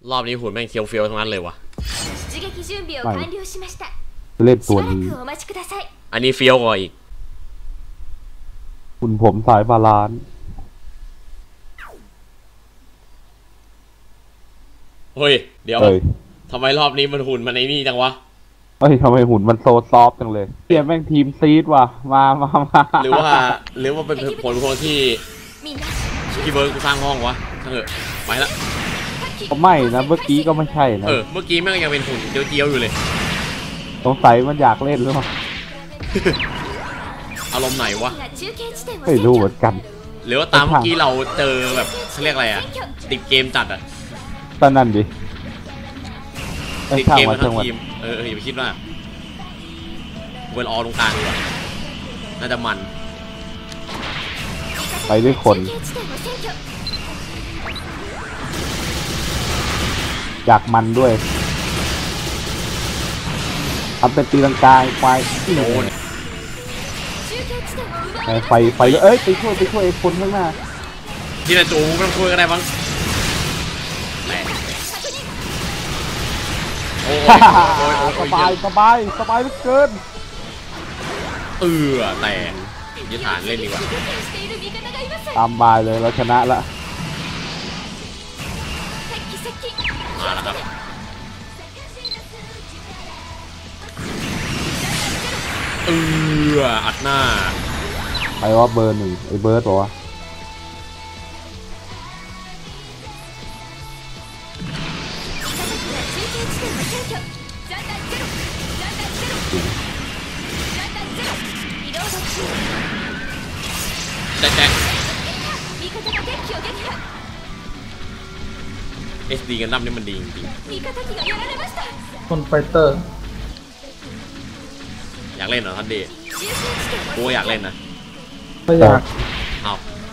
รอบนี้หุ่นแม่งเคียวเฟียวทั้งนั้นเลยวะเล่นตัวนี้อันนี้เฟียวกว่าอีกหุ่นผมสายบาลานซ์เฮ้ยเดี๋ยวทำไมรอบนี้มันหุ่นมันไอ้นี่จังวะเฮ้ยทำไมหุ่นมันโซซอฟจังเลยเปลี่ยนแม่งทีมซีดว่ะมาหรือว่าเป็นผลของที่เบิร์กสร้างห้องวะเถอะไปละก็ไม่นะเมื่อกี้ก็ไม่ใช่นะเมื่อกี้แม่งยังเป็นหุ่นเจียวอยู่เลยสงสัยมันอยากเล่นหรือเปล่าอารมณ์ไหนวะไม่รู้เหมือนกันหรือว่าตามเมื่อกี้เราเจอแบบเขาเรียกอะไรอะติดเกมจัดอะตอนนั้นดิติดเกมมาทั้งทีมอย่าไปคิดว่าเวิร์ลออตรงกลางดีกว่าน่าจะมันไปด้วยคนอยากมันด้วยทำเป็นตีลังกาไฟโดนไฟไปช่วยไอ้คนข้างหน้าที่นายจูไม่ต้องช่วยก็ได้บ้างสบายเหลือเกินแต่ยึดฐานเล่นดีกว่าตามบายเลยเราชนะละมาแล้วครับอัดหน้าใครว่าเบอร์หนึ่งไอ้เบิร์ดบอกว่าแจ๊กSD กันดั้มนี่มันดีจริงๆคนไฟเตอร์อยากเล่นเหรอท่านดีกูอยากเล่นนะไม่อยากเอา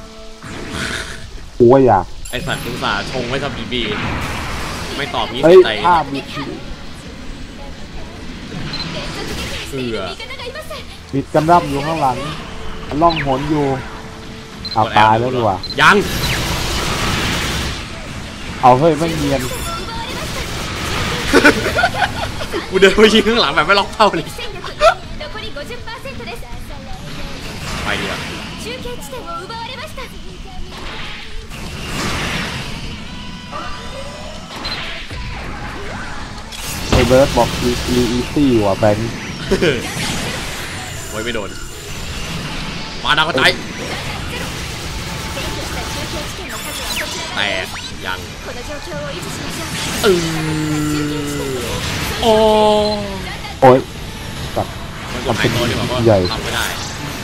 กูอยากไอสัตว์ตุสาชงไว้ทำบีไม่ตอบนี้ใจภาพบิดกันดั้มอยู่ข้างหลังล่องหนอยู่เอาตายแล้วดีกว่ายังเอาเฮ้ยไม่เนียนกูเดินไปยิงข้างหลังแบบไม่ล็อกเป้าเลยไปดีกว่าไอเบิร์ดบอกอีซี่ว่ะแบงค์โอ้ยไม่โดนมาดาวกระจายแต่ยังโอ้ยตัดมันเป็นตัวที่แบบว่าทำไม่ได้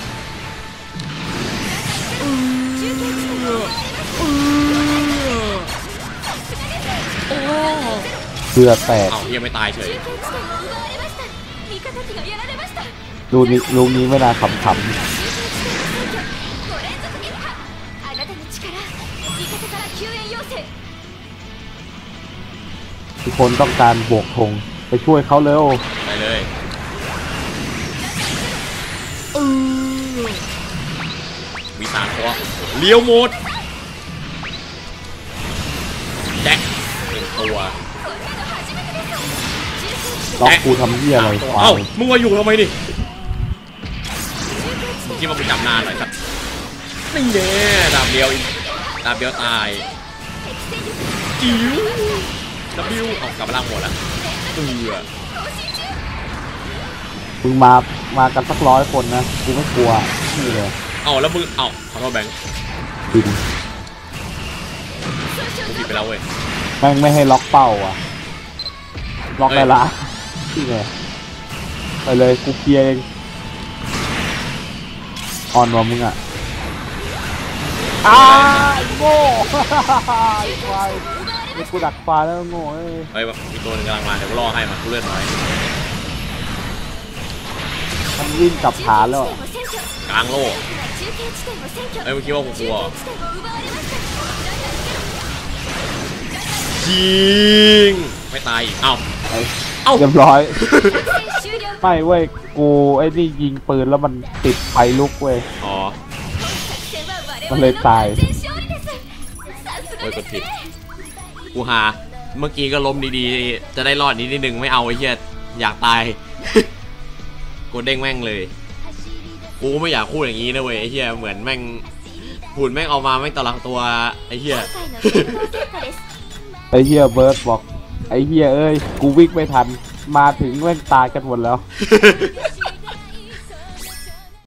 เสื้อแตกยังไม่ตายเฉยลูกนี้ไม่น่าขำทุกคนต้องการโบกธงไปช่วยเขาเร็วไปเลยมีสามตัวเลี้ยวหมดแจ็คเป็นตัวล็อกกูทำเหี้ยอะไรมึงมาอยู่ทำไมดิมึงคิดว่ากูจำนานหน่อยครับนี่แน่ดาบเดียวตายจิ๋วW ออกกลับมาล่างหมดแล้วมึงมากันสัก100 คนนะกูไม่กลัวนี่เลยแล้วมึงขอโทษแบงค์ผิดไปแล้วเว้ยแม่งไม่ให้ล็อกเป้าอ่ะล็อกได้ละนี่ไงไปเลยกูเคลียร์เองออนว่ามึงอ่ะโง่ควายกูดักปลาแล้วโง่มีตัวนึงกำลังมาเดี๋ยวกูรอให้มากูเลื่อนหน่อยมันวิ่งกลับฐานแล้วกลางโลกเมื่อกี้ว่ากูกลัวจริงไม่ตายอีกเรียบร้อยไม่เว้ยกูไอ้นี่ยิงปืนแล้วมันติดไฟลุกเว้ยมันเลยตายกดผิดกูหาเมื่อกี้ก็ล้มดีๆจะได้รอดนิดนึงไม่เอาไอ้เหี้ยอยากตาย กูเด้งแม่งเลยกูไม่อยากพูดอย่างนี้นะเว้ยไอ้เหี้ยเหมือนแม่งหุ่นแม่งเอามาแม่งตะลังตัวไอ้เหี้ยไอ้เหี้ยเบิร์ดบอกไอ้เหี้ยเอ้ยกูวิ่งไม่ทันมาถึงแม่งตายกันหมดแล้ว